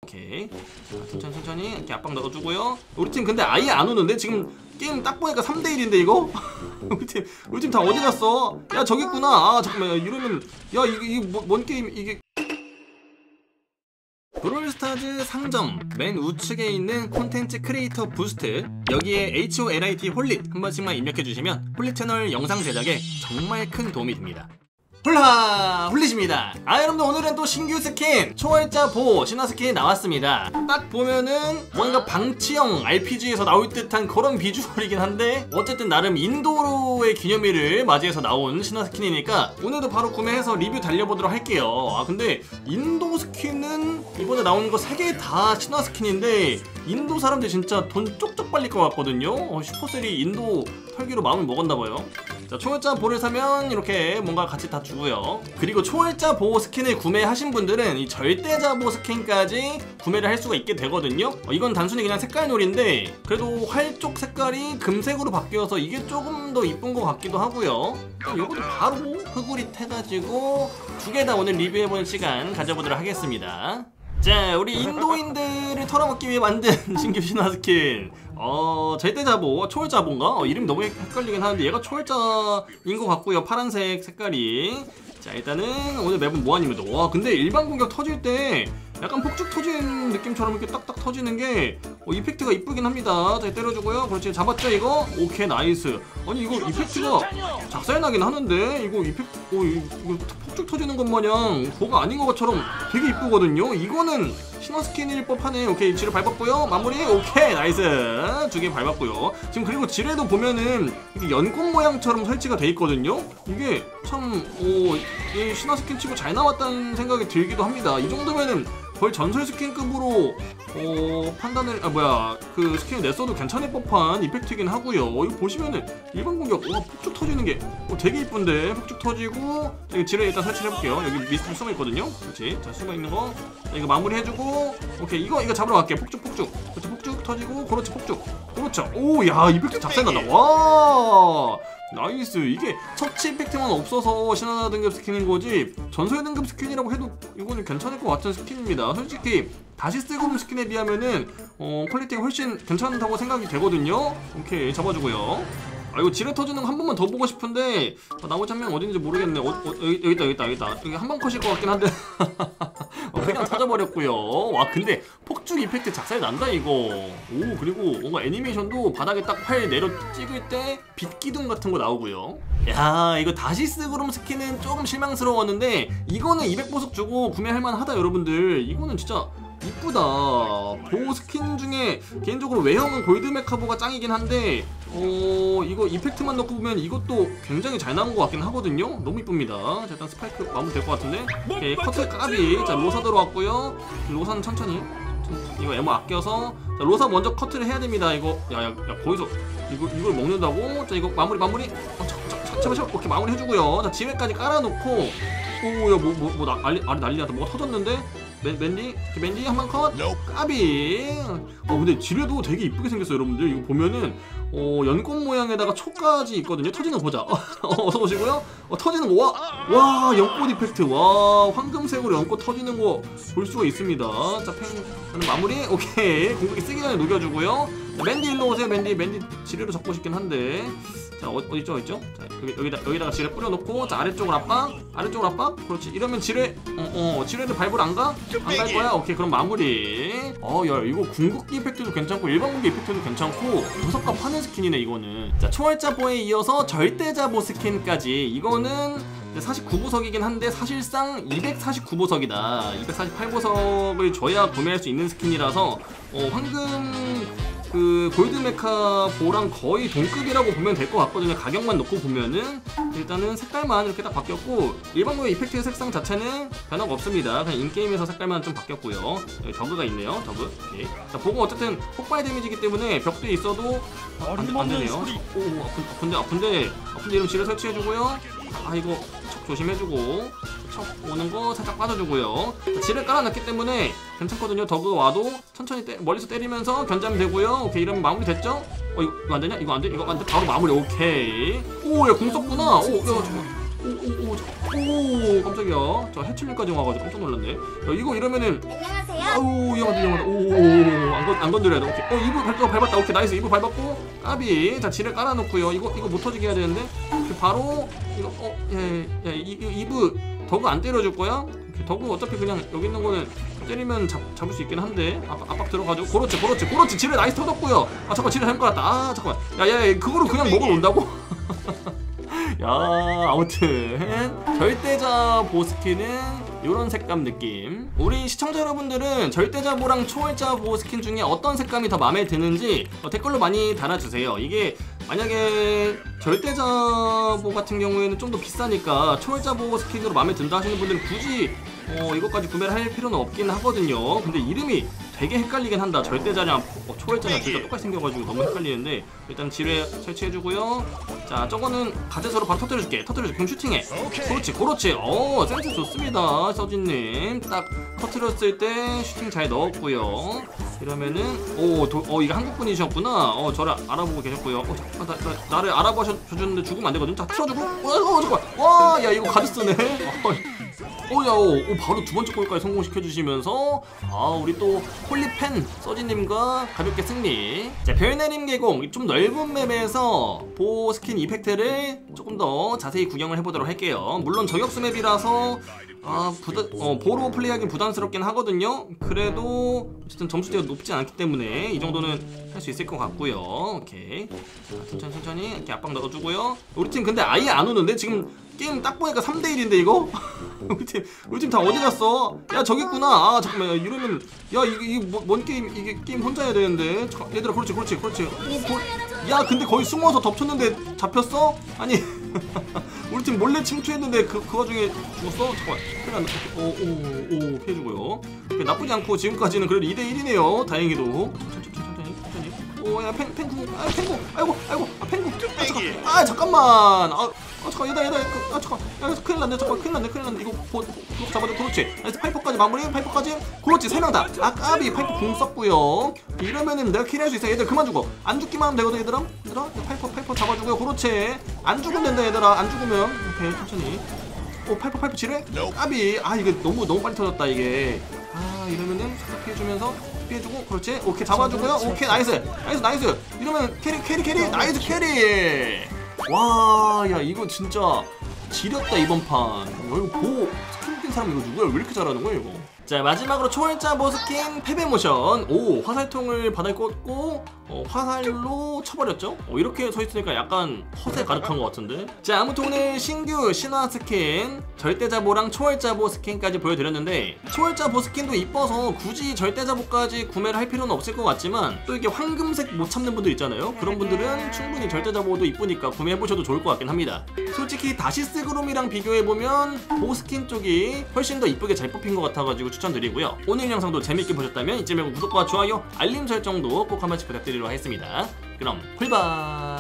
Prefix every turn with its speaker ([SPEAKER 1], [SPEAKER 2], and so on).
[SPEAKER 1] 오케이. 자, 천천히 이렇게 압박 넣어주고요. 우리 팀 근데 아예 안 오는데? 지금 게임 딱 보니까 3대1인데 이거? 우리 팀 다 어디 갔어? 야 저기 있구나. 아 잠깐만, 야, 이러면 야 이게 뭔 게임 이게. 브롤스타즈 상점 맨 우측에 있는 콘텐츠 크리에이터 부스트, 여기에 HOLIT 홀릿 한 번씩만 입력해주시면 홀릿 채널 영상 제작에 정말 큰 도움이 됩니다. 홀라! 홀릿입니다. 여러분들 오늘은 또 신규 스킨 초월자 보호 신화 스킨이 나왔습니다. 딱 보면은 뭔가 방치형 RPG에서 나올 듯한 그런 비주얼이긴 한데 어쨌든 나름 인도의 기념일을 맞이해서 나온 신화 스킨이니까 오늘도 바로 구매해서 리뷰 달려보도록 할게요. 근데 인도 스킨은 이번에 나온 거 3개 다 신화 스킨인데 인도 사람들 진짜 돈 쪽쪽 빨릴 것 같거든요. 슈퍼셀이 인도 털기로 마음을 먹었나봐요. 자, 초월자 보호를 사면 이렇게 뭔가 같이 다 주고요. 그리고 초월자 보호 스킨을 구매하신 분들은 이 절대자 보호 스킨까지 구매를 할 수가 있게 되거든요. 이건 단순히 그냥 색깔 놀인데 그래도 활 쪽 색깔이 금색으로 바뀌어서 이게 조금 더 이쁜 것 같기도 하고요. 이것도 바로 흑우릿 해가지고 2개 다 오늘 리뷰해보는 시간 가져보도록 하겠습니다. 자, 우리 인도인들을 털어먹기 위해 만든 신규 신화 스킨 절대자보, 초월자보인가? 이름이 너무 헷갈리긴 하는데 얘가 초월자인 것 같고요. 파란색 색깔이. 자, 일단은 오늘 맵은 무한입니다. 와, 근데 일반 공격 터질 때 약간 폭죽 터지는 느낌처럼 이렇게 딱딱 터지는 게 이펙트가 이쁘긴 합니다. 자, 때려주고요. 그렇지, 잡았죠 이거? 오케이, 나이스. 아니 이거 이펙트가 작살나긴 하는데 이거 이거 폭죽 터지는 것 마냥 그거가 아닌 것처럼 되게 이쁘거든요. 이거는 신화 스킨일 법하네. 오케이, 지뢰 밟았고요. 마무리. 오케이, 나이스. 2개 밟았고요. 지금 그리고 지뢰도 보면은 이게 연꽃 모양처럼 설치가 돼 있거든요. 이게 참 이 신화 스킨 치고 잘 나왔다는 생각이 들기도 합니다. 이 정도면은 거의 전설 스킨급으로 판단을 그 스킨을 냈어도 괜찮을 법한 이펙트이긴 하고요. 이거 보시면은 일반 공격 폭죽 터지는 게 되게 이쁜데 폭죽 터지고 지뢰 일단 설치를 해볼게요. 여기 미스트 숨어 있거든요. 그렇지. 자, 숨어 있는 거 이거 마무리 해주고 오케이, 이거 잡으러 갈게. 폭죽 그렇지, 폭죽 터지고 그렇지, 폭죽 그렇죠. 오, 야, 이펙트 작살난다. 와, 나이스. 이게 척치 이펙트만 없어서 신화 등급 스킨인 거지 전설 등급 스킨이라고 해도 이거는 괜찮을 것 같은 스킨입니다. 솔직히 다시 쓰고 있는 스킨에 비하면은 퀄리티가 훨씬 괜찮다고 생각이 되거든요. 오케이, 잡아주고요. 이거 지뢰 터지는 거 한 번만 더 보고 싶은데 나머지 한 명 어딘지 모르겠네. 여기 있다. 여기 한 번 컷일 것 같긴 한데 그냥 터져버렸고요. 와, 근데 폭죽 이펙트 작살 난다 이거. 오, 그리고 뭔가 애니메이션도 바닥에 딱 활 내려 찍을 때 빛 기둥 같은 거 나오고요. 야, 이거 다시 쓰그럼 스킨은 조금 실망스러웠는데 이거는 200보석 주고 구매할 만하다 여러분들. 이거는 진짜 이쁘다. 보호 스킨 중에 개인적으로 외형은 골드 메카보가 짱이긴 한데 이거 이펙트만 넣고 보면 이것도 굉장히 잘 나온 것 같긴 하거든요. 너무 이쁩니다. 자, 일단 스파이크 마무리 될 것 같은데. 오케이, 커트 까비. 자, 로사 들어왔고요. 로사는 천천히 이거 에모 아껴서. 자, 로사 먼저 커트를 해야 됩니다. 이거 야 거기서 이걸 먹는다고? 자, 이거 마무리 제발. 오케이, 마무리 해주고요. 자, 지뢰까지 깔아놓고. 오, 야, 아래 난리 났다. 뭐가 터졌는데? 맨디 한 번 컷. 까비. 근데 지뢰도 되게 이쁘게 생겼어요 여러분들. 이거 보면은 연꽃 모양에다가 초까지 있거든요. 터지는 거 보자. 어서 오시고요. 터지는 거 와 연꽃 이펙트. 와, 황금색으로 연꽃 터지는 거 볼 수가 있습니다. 자, 마무리. 오케이, 공격이 쓰기 전에 녹여주고요. 맨디 일로 오세요. 맨디 지뢰로 잡고 싶긴 한데. 자, 어디있죠? 자, 여기다가 지뢰 뿌려놓고. 자, 아래쪽으로 압박. 그렇지. 이러면 지뢰를 밟으러 안 가? 안 갈 거야? 오케이, 그럼 마무리. 야, 이거 궁극기 이펙트도 괜찮고 일반 공격 이펙트도 괜찮고 무섭게 파는 스킨이네 이거는. 자, 초월자보에 이어서 절대자보 스킨까지. 이거는 49보석이긴 한데 사실상 249보석이다 248보석을 줘야 구매할 수 있는 스킨이라서 황금 골드 메카 보랑 거의 동급이라고 보면 될 것 같거든요. 가격만 놓고 보면은. 일단은 색깔만 이렇게 딱 바뀌었고 일반 공격 이펙트의 색상 자체는 변화가 없습니다. 그냥 인게임에서 색깔만 좀 바뀌었고요. 여기 더그가 있네요. 더그. 오케이. 자, 보고 어쨌든 폭발 데미지이기 때문에 벽도 있어도 안 되네요. 오, 아픈데 이러면 지뢰 설치해주고요. 이거 척 조심해주고 척 오는 거 살짝 빠져주고요. 지뢰 깔아놨기 때문에 괜찮거든요. 더그 와도 천천히 멀리서 때리면서 견제하면 되고요. 오케이, 이러면 마무리 됐죠? 이거 안 되냐? 이거 안 돼? 바로 마무리. 오케이. 오, 야, 공 썼구나. 오, 야, 잠깐. 오 깜짝이야. 자 해칠님까지 와가지고 깜짝 놀랐네. 야, 이거 이러면은
[SPEAKER 2] 안녕하세요.
[SPEAKER 1] 아우 위험하다. 오안 건드려야 돼. 오케이. 이브 밟았다. 오케이 나이스. 이브 밟았고 까비. 자 지뢰 깔아놓고요. 이거 못 터지게 해야 되는데 바로 이거 야 이브 더그 안 때려줄 거야? 더그 어차피 그냥 여기 있는 거는 때리면 잡을 수 있긴 한데 압박 들어가지고 그렇지 지뢰 나이스 터졌고요. 아 잠깐 지뢰 잘못 깔았다. 아 잠깐만 야 그거를 그냥 먹으러 온다고? 야 아무튼 절대자 보스킨은 이런 색감 느낌. 우리 시청자 여러분들은 절대자보랑 초월자 보스킨 중에 어떤 색감이 더 마음에 드는지 댓글로 많이 달아주세요. 이게 만약에 절대자보 같은 경우에는 좀 더 비싸니까 초월자보 스킨으로 마음에 든다 하시는 분들은 굳이 이것까지 구매를 할 필요는 없긴 하거든요. 근데 이름이 되게 헷갈리긴 한다. 절대자랑 초월자랑 진짜 똑같이 생겨가지고 너무 헷갈리는데 일단 지뢰 설치해주고요. 자 저거는 가제서로 바로 터뜨려줄게. 그럼 슈팅해. 그렇지. 센스 좋습니다. 서진님 딱 터뜨렸을 때 슈팅 잘 넣었고요. 이러면은 이게 한국분이셨구나. 저를 알아보고 계셨고요. 나를 알아봐주셨는데 죽으면 안 되거든. 자 틀어주고 잠깐만. 와 야 이거 가드 쓰네. 바로 두 번째 골까지 성공시켜주시면서 우리 또 홀리팬 서진님과 가볍게 승리. 자 별내림 계곡 좀 넓은 맵에서 보호 스킨 이펙트를 조금 더 자세히 구경을 해보도록 할게요. 물론 저격수 맵이라서 보로 플레이하기는 부담스럽긴 하거든요. 그래도 어쨌든 점수대가 높지 않기 때문에 이 정도는 할 수 있을 것 같고요. 오케이. 자, 천천히 이렇게 압박 넣어주고요. 우리 팀 근데 아예 안 오는데 지금 게임 딱 보니까 3대1인데 이거? 우리 팀 다 어디 갔어? 야 저기 있구나. 잠깐만 이러면 이게 뭔 게임? 이게 게임 혼자 해야 되는데. 얘들아 그렇지. 야 근데 거의 숨어서 덮쳤는데 잡혔어? 아니 우리 팀 몰래 침투했는데 그 와중에 죽었어? 잠깐만 큰일 났네. 피해주고요. 나쁘지 않고 지금까지는 그래도 2대1이네요 다행히도. 천천히. 야 펭구. 아이고 펭구. 잠깐만. 잠깐 얘들아 잠깐. 야 큰일 났네. 이거 잡아줘. 그렇지. 나이스 파이퍼까지 마무리. 그렇지 3명 다. 까비 파이퍼 공 썼고요. 이러면은 내가 킬할 수 있어. 얘들 그만 죽어. 안 죽기만 하면 되거든 얘들아. 파이퍼 잡아주고요. 그렇지. 안 죽으면 된다 얘들아. 안 죽으면. 오케이 천천히. 파이퍼 지뢰? 까비. 이게 너무 빨리 터졌다 이게. 이러면은 살짝 피해주고 그렇지. 오케이 잡아주고요. 오케이 나이스. 이러면 캐리 나이스 캐리. 와 야 이거 진짜 지렸다 이번 판. 이거 보호 스킨 낀 사람 이거 누구야? 왜 이렇게 잘하는 거야 이거? 자 마지막으로 초월자 보스킨 패배 모션. 화살통을 바닥에 꽂고 화살로 쳐버렸죠? 이렇게 서있으니까 약간 허세 가득한 것 같은데. 자 아무튼 오늘 신규 신화 스킨 절대자보랑 초월자보 스킨까지 보여드렸는데 초월자보 스킨도 이뻐서 굳이 절대자보까지 구매를 할 필요는 없을 것 같지만 또 이게 황금색 못 참는 분들 있잖아요. 그런 분들은 충분히 절대자보도 이쁘니까 구매해보셔도 좋을 것 같긴 합니다. 솔직히 다시스 그롬이랑 비교해보면 보스킨 쪽이 훨씬 더 이쁘게 잘 뽑힌 것 같아가지고 추천드리고요. 오늘 영상도 재밌게 보셨다면 이쯤에 구독과 좋아요 알림 설정도 꼭 한 번씩 부탁드리도록 하겠습니다. 그럼 쿨바.